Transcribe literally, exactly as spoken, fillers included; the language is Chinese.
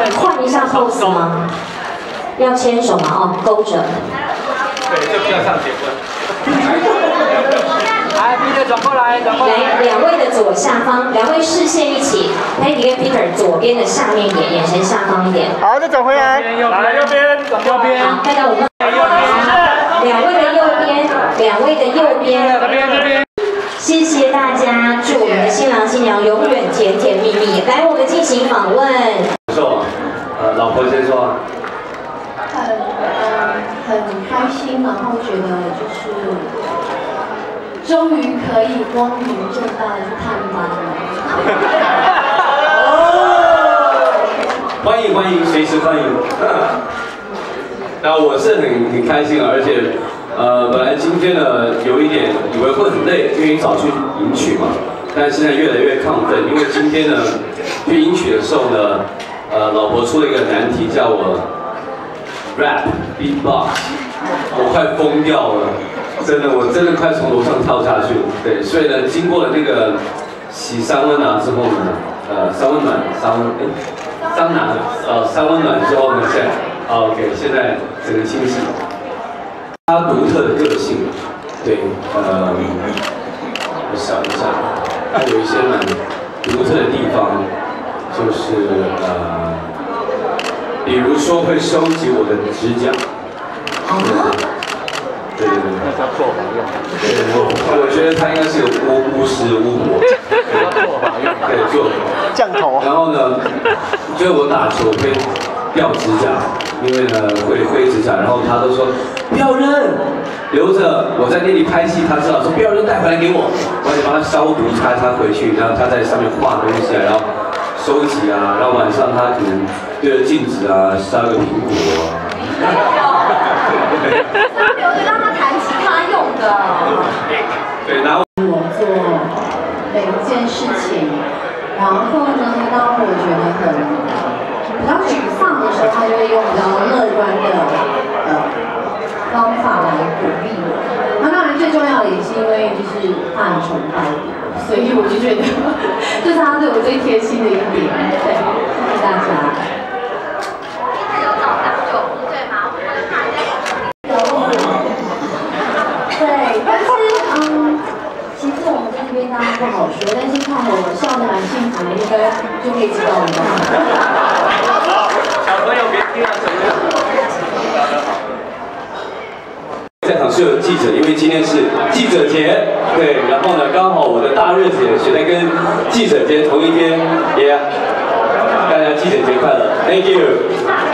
换一下 pose 吗？要牵手吗？哦，勾着。 对，这不要上结婚。来 ，Peter 转过来，转过来。 来，两位的左下方，两位视线一起 ，Peggy 跟 Peter 左边的下面一点，眼神下方一点。 好，再转回来。 来，右边，转右边。 好，带到我们。两位的右边，两位的右边。 这边，这边。 谢谢大家，祝我们的新郎新娘永远甜甜蜜蜜。来，我们进行访问。 说，呃，老婆先说。 很呃很开心，然后觉得就是终于可以光明正大的去探班了。 欢迎欢迎，随时欢迎。那我是很很开心啊，而且。 呃，本来今天呢有一点以为会很累，因为早去迎娶嘛，但是现在越来越亢奋，因为今天呢去迎娶的时候呢，呃，老婆出了一个难题，叫我 rap beatbox， 我快疯掉了，真的，我真的快从楼上跳下去了。对，所以呢，经过了那个洗桑温拿之后呢，呃，桑温暖，桑温，哎，桑拿，呃，桑温暖之后呢，现在 ，OK， 现在整个清醒。 他独特的个性，对，呃，我想一下，他有一些蛮独特的地方，就是呃，比如说会收集我的指甲，对对对对， 那叫做法用。 对，我我觉得他应该是有巫巫师巫婆，对，做法用，对，做降头。 然后呢，就是我打球会掉指甲。 因为呢会挥指甲，然后他都说不要扔，留着。我在那里拍戏，他知道说不要扔，带回来给我，我得帮他消毒，擦擦回去，然后他在上面画东西啊，然后收集啊，然后晚上他可能对着镜子啊杀个苹果啊。 他留着让他弹吉他用的。 对，然后我做每一件事情，然后呢，当我觉得很。 比较沮丧的时候，他就会用比较乐观的呃方法来鼓励我。那当然最重要的也是因为就是他很崇拜我，所以我就觉得这是他对我最贴心的一点。对，谢谢大家。 有找当酒壶对吗？或者他在有。对，但是嗯，其实我们在这边当然不好说，但是看我笑得蛮幸福的，应该就可以知道了吧。 朋友别听了，怎么样？ 在场是有记者，因为今天是记者节，对，然后呢，刚好我的大日子也选在跟记者节同一天，也、yeah, 大家记者节快乐 ，Thank you。